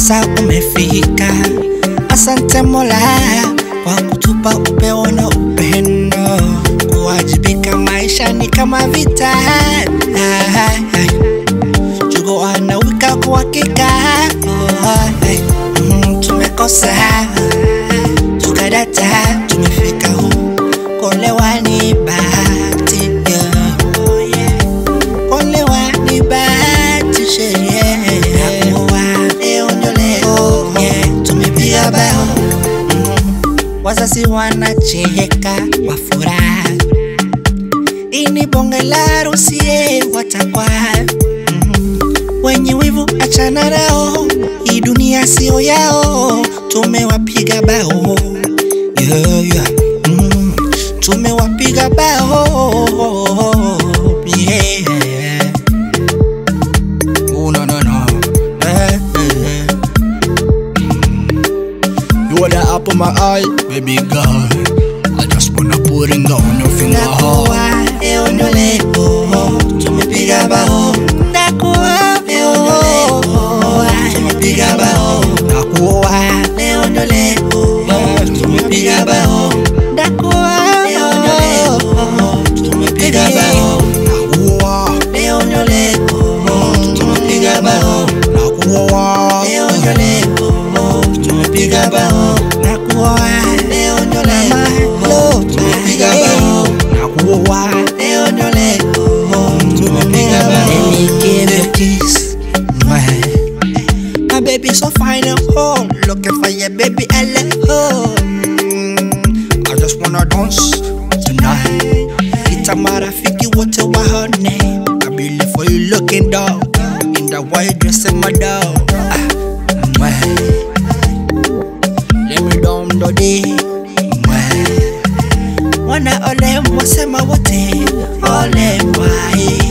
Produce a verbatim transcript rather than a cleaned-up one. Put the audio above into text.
sasa umefika. Asante Mola kwa kutupa upeo na upendo. Kuwajibika maisha ni kama vita. Jugo anawika kwa kika. Tumekosa tukadata, tumefika huu. Kolewa ni bahati, kolewa ni bahati sheria. Leo ndio leo, tumepiga bao. Wazazi wanacheka kwa furaha. Ini bonge la harusi watakwa. Wenye wivu achana nao, hii dunia sio yao. Tumewapiga bao, yeah, yeah. Mm. Tumewapiga bao, yeah. Oh no no no, eh, eh. You are the apple of my eye, baby girl. I just wanna put it on your finger. Nakuwa leo ndio leo, tumepiga bao. Nakuwa leo ndio leo, tumepiga bao. Nakuwa leo ndio leo, tumepiga bao. Nakuwa leo ndio leo, tumepiga bao. Nakuwa leo ndio leo, tumepiga bao. Nakuwa leo ndio leo, tumepiga bao. Nakuwa leo ndio leo, tumepiga bao. Nakuwa leo ndio leo, tumepiga bao. Let me give you a kiss, my baby so fine and home. Looking for your baby hello. I just wanna dance tonight. It's a marafiki wote wa honey. I believe for you looking down in the white dress in my dog. Let me down the day. Wana ole mwasema wote ole mwae.